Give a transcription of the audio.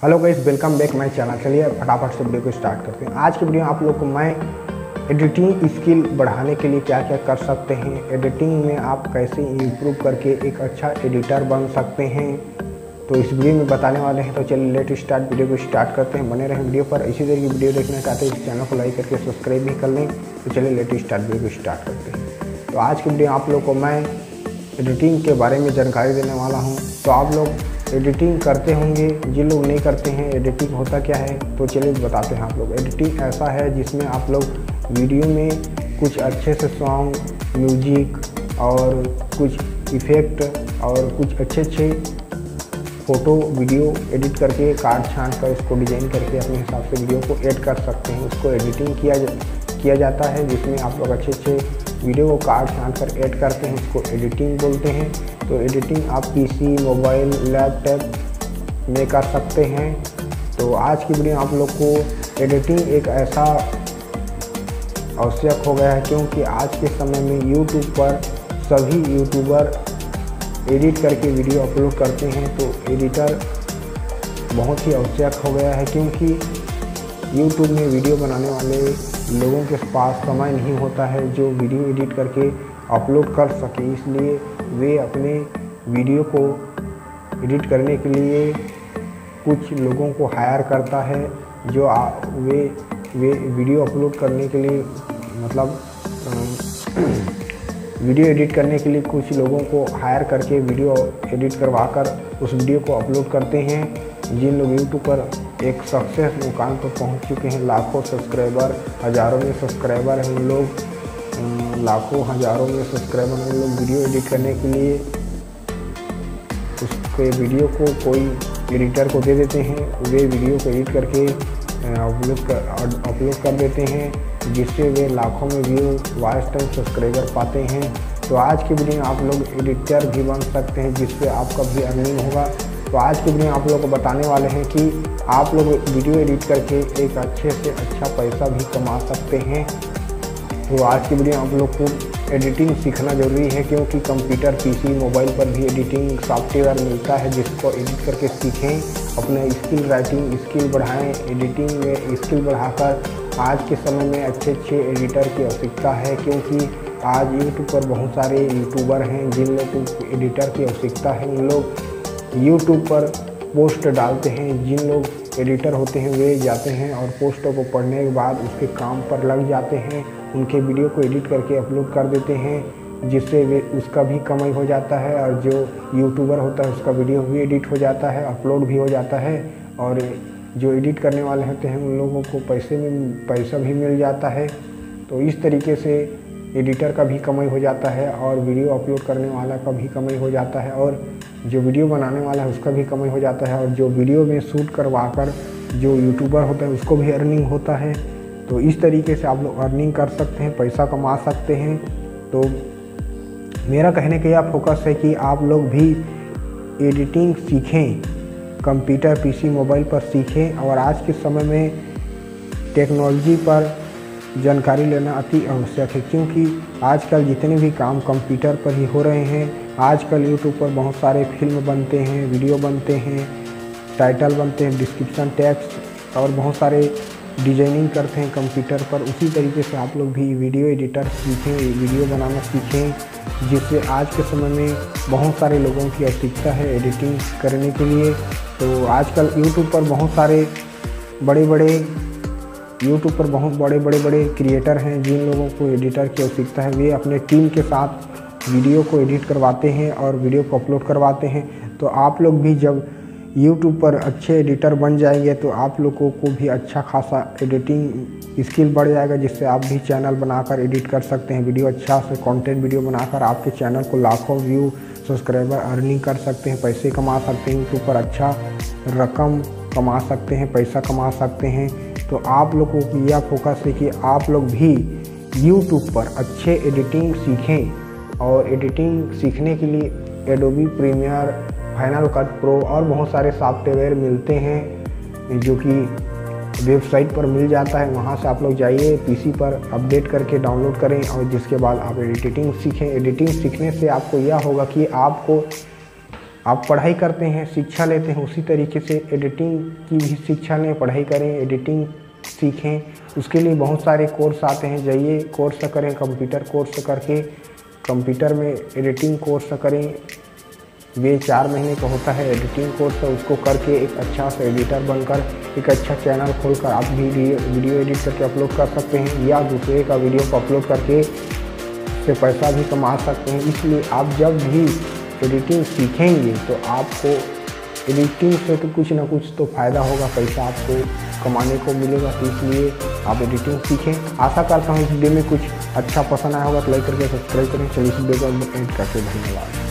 Hello guys, welcome back my channel. चलिए फटाफट से वीडियो को स्टार्ट करते हैं। आज की वीडियो आप लोग को मैं एडिटिंग स्किल बढ़ाने के लिए क्या क्या कर सकते हैं, एडिटिंग में आप कैसे इम्प्रूव करके एक अच्छा एडिटर बन सकते हैं, तो इस वीडियो में बताने वाले हैं। तो चलिए लेट स्टार्ट, वीडियो को स्टार्ट करते हैं। बने रहें वीडियो पर। इसी तरह की वीडियो देखना चाहते हैं इस चैनल को लाइक करके सब्सक्राइब भी कर लें। तो चलिए लेट स्टार्ट, वीडियो को स्टार्ट करते हैं। तो आज की वीडियो आप लोग को मैं एडिटिंग के बारे में जानकारी देने वाला हूँ। तो आप लोग एडिटिंग करते होंगे, जिन लोग नहीं करते हैं एडिटिंग होता क्या है, तो चलिए बताते हैं आप लोग। एडिटिंग ऐसा है जिसमें आप लोग वीडियो में कुछ अच्छे से सॉन्ग, म्यूजिक और कुछ इफ़ेक्ट और कुछ अच्छे फ़ोटो वीडियो एडिट करके काट छांट कर उसको डिज़ाइन करके अपने हिसाब से वीडियो को ऐड कर सकते हैं। उसको एडिटिंग किया जाता है, जिसमें आप लोग अच्छे वीडियो को काट छांट कर ऐड करते हैं, उसको एडिटिंग बोलते हैं। तो एडिटिंग आप पीसी, मोबाइल, लैपटॉप में कर सकते हैं। तो आज की वीडियो आप लोग को एडिटिंग एक ऐसा आवश्यक हो गया है, क्योंकि आज के समय में यूट्यूब पर सभी यूट्यूबर एडिट करके वीडियो अपलोड करते हैं। तो एडिटर बहुत ही आवश्यक हो गया है, क्योंकि यूट्यूब में वीडियो बनाने वाले लोगों के पास समय नहीं होता है जो वीडियो एडिट करके अपलोड कर सके। इसलिए वे अपने वीडियो को एडिट करने के लिए कुछ लोगों को हायर करता है, जो वे वीडियो अपलोड करने के लिए मतलब वीडियो एडिट करने के लिए कुछ लोगों को हायर करके वीडियो एडिट करवाकर उस वीडियो को अपलोड करते हैं। जिन लोग यूट्यूब पर एक सक्सेस मुकाम पर पहुंच चुके हैं, लाखों सब्सक्राइबर, हज़ारों में सब्सक्राइबर हैं उन लोग, लाखों हज़ारों में सब्सक्राइबर हैं उन लोग, वीडियो एडिट करने के लिए उसके वीडियो को कोई एडिटर को दे देते हैं। वे वीडियो को एडिट करके अपलोड कर देते हैं, जिससे वे लाखों में व्यू, वॉच टाइम, सब्सक्राइबर पाते हैं। तो आज की वीडियो में आप लोग एडिटर भी बन सकते हैं, जिससे आपका भी अर्निंग होगा। तो आज की वीडियो आप लोगों को बताने वाले हैं कि आप लोग वीडियो एडिट करके एक अच्छे से अच्छा पैसा भी कमा सकते हैं। तो आज की वीडियो आप लोग को एडिटिंग सीखना ज़रूरी है, क्योंकि कंप्यूटर, पीसी, मोबाइल पर भी एडिटिंग सॉफ्टवेयर मिलता है, जिसको एडिट करके सीखें, अपने स्किल, राइटिंग स्किल बढ़ाएं। एडिटिंग में स्किल बढ़ाकर आज के समय में अच्छे एडिटर की आवश्यकता है, क्योंकि आज यूट्यूब पर बहुत सारे यूट्यूबर हैं जिन लोगों को एडिटर की आवश्यकता है। उन लोग यूट्यूब पर पोस्ट डालते हैं। जिन लोग एडिटर होते हैं वे जाते हैं और पोस्टों को पढ़ने के बाद उसके काम पर लग जाते हैं, उनके वीडियो को एडिट करके अपलोड कर देते हैं, जिससे वे उसका भी कमाई हो जाता है। और जो यूट्यूबर होता है उसका वीडियो भी एडिट हो जाता है, अपलोड भी हो जाता है, और जो एडिट करने वाले होते हैं उन लोगों को पैसा भी मिल जाता है। तो इस तरीके से एडिटर का भी कमाई हो जाता है, और वीडियो अपलोड करने वाला का भी कमाई हो जाता है, और जो वीडियो बनाने वाला है उसका भी कमाई हो जाता है, और जो वीडियो में शूट करवाकर जो यूट्यूबर होता है उसको भी अर्निंग होता है। तो इस तरीके से आप लोग अर्निंग कर सकते हैं, पैसा कमा सकते हैं। तो मेरा कहने का यह फोकस है कि आप लोग भी एडिटिंग सीखें, कंप्यूटर, पीसी, मोबाइल पर सीखें। और आज के समय में टेक्नोलॉजी पर जानकारी लेना अति आवश्यक है, क्योंकि आजकल जितने भी काम कंप्यूटर पर ही हो रहे हैं। आजकल यूट्यूब पर बहुत सारे फिल्म बनते हैं, वीडियो बनते हैं, टाइटल बनते हैं, डिस्क्रिप्शन, टेक्स्ट और बहुत सारे डिजाइनिंग करते हैं कंप्यूटर पर। उसी तरीके से आप लोग भी वीडियो एडिटर सीखें, वीडियो बनाना सीखें, जिससे आज के समय में बहुत सारे लोगों की आवश्यकता है एडिटिंग करने के लिए। तो आजकल यूट्यूब पर बहुत सारे बड़े क्रिएटर हैं जिन लोगों को एडिटर की आवश्यकता है। वे अपने टीम के साथ वीडियो को एडिट करवाते हैं और वीडियो को अपलोड करवाते हैं। तो आप लोग भी जब यूट्यूब पर अच्छे एडिटर बन जाएंगे तो आप लोगों को भी अच्छा खासा एडिटिंग स्किल बढ़ जाएगा, जिससे आप भी चैनल बनाकर एडिट कर सकते हैं, वीडियो अच्छा से कंटेंट वीडियो बनाकर आपके चैनल को लाखों व्यू, सब्सक्राइबर, अर्निंग कर सकते हैं, पैसे कमा सकते हैं, यूट्यूब पर अच्छा रकम कमा सकते हैं, पैसा कमा सकते हैं। तो आप लोगों को यह फोकस है कि आप लोग भी यूट्यूब पर अच्छे एडिटिंग सीखें, और एडिटिंग सीखने के लिए Adobe Premiere, final cut pro और बहुत सारे सॉफ्टवेयर मिलते हैं, जो कि वेबसाइट पर मिल जाता है। वहां से आप लोग जाइए, पीसी पर अपडेट करके डाउनलोड करें, और जिसके बाद आप एडिटिंग सीखें। एडिटिंग सीखने से आपको यह होगा कि आपको आप पढ़ाई करते हैं, शिक्षा लेते हैं, उसी तरीके से एडिटिंग की भी शिक्षा लें, पढ़ाई करें, एडिटिंग सीखें। उसके लिए बहुत सारे कोर्स आते हैं, जाइए कोर्स करें, कंप्यूटर कोर्स करके कंप्यूटर में एडिटिंग कोर्स करें। वे 4 महीने का होता है एडिटिंग कोर्स, तो उसको करके एक अच्छा सा एडिटर बनकर एक अच्छा चैनल खोलकर आप भी वीडियो एडिट करके अपलोड कर सकते हैं, या दूसरे का वीडियो को अपलोड करके उससे पैसा भी कमा सकते हैं। इसलिए आप जब भी एडिटिंग सीखेंगे तो आपको एडिटिंग से तो कुछ ना कुछ तो फ़ायदा होगा, पैसा आपको कमाने को मिलेगा। तो इसलिए आप एडिटिंग सीखें। आशा करता हूँ इस वीडियो में कुछ अच्छा पसंद आया होगा तो लाइक करके सब्सक्राइब करें। चलिए इस वीडियो को एंड करते हैं। धन्यवाद।